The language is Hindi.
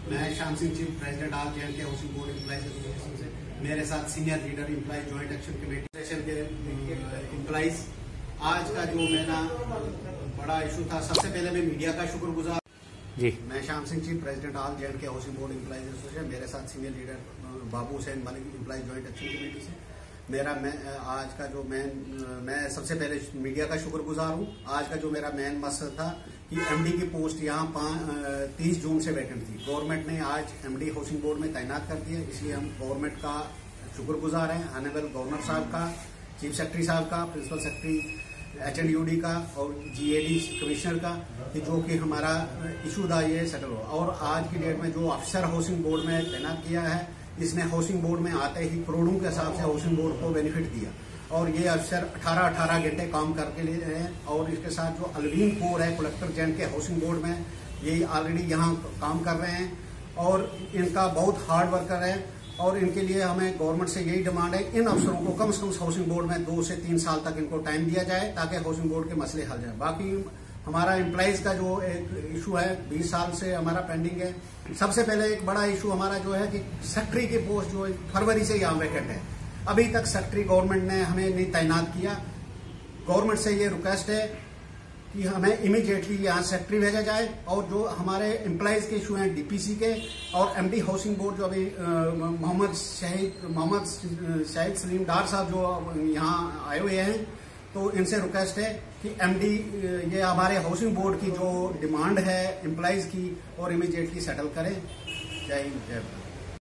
मैं Sham Singh chief president all J and K housing board employees association से, मेरे साथ senior leader employees joint action committee session के एम्प्लॉइज। आज का जो मेरा बड़ा इशू था, सबसे पहले मैं मीडिया का शुक्रगुजार जी। मैं Sham Singh chief president all J and K housing board employees association, मेरे साथ senior leader Babu Hussain Malik employees joint action committee से। आज का जो मैं सबसे पहले मीडिया का शुक्रगुजार हूँ। आज का जो मेरा मेन मसला था कि एमडी की पोस्ट यहाँ 30 जून से वैकेंट थी। गवर्नमेंट ने आज एमडी हाउसिंग बोर्ड में तैनात कर दिया, इसलिए हम गवर्नमेंट का शुक्रगुजार हैं। ऑनरेबल गवर्नर साहब का, चीफ सेक्रेटरी साहब का, प्रिंसिपल सेक्रेटरी एचएनयूडी का और जीएडी कमिश्नर का, कि जो कि हमारा इशू था ये सेटल हो। और आज की डेट में जो अफसर हाउसिंग बोर्ड में तैनात किया है, इसने हाउसिंग बोर्ड में आते ही करोड़ों के हिसाब से हाउसिंग बोर्ड को बेनिफिट दिया। और ये अफसर 18 घंटे काम करके लिए रहे हैं। और इसके साथ जो अलवीन कोर है कलेक्टर जैन के हाउसिंग बोर्ड में, ये ऑलरेडी यहाँ काम कर रहे हैं और इनका बहुत हार्ड वर्कर है। और इनके लिए हमें गवर्नमेंट से यही डिमांड है, इन अफसरों को कम से कम हाउसिंग बोर्ड में 2 से 3 साल तक इनको टाइम दिया जाए, ताकि हाउसिंग बोर्ड के मसले हल जाए। बाकी हमारा एम्प्लॉइज का जो एक इशू है 20 साल से हमारा पेंडिंग है। सबसे पहले एक बड़ा इशू हमारा जो है कि सेक्रेटरी की पोस्ट जो फरवरी से यहाँ वैकेंट है, अभी तक सेक्रेटरी गवर्नमेंट ने हमें नहीं तैनात किया। गवर्नमेंट से ये रिक्वेस्ट है कि हमें इमीडिएटली यहाँ सेक्रेटरी भेजा जाए। और जो हमारे एम्प्लॉइज के इशू हैं डीपीसी के और एमडी हाउसिंग बोर्ड, जो अभी मोहम्मद शाहिद सलीम डार साहब जो यहाँ आए हुए हैं, तो इनसे रिक्वेस्ट है कि एमडी ये हमारे हाउसिंग बोर्ड की जो डिमांड है एम्प्लॉइज की, और इमीडिएटली सेटल करें। जय हिंद, जय भारत।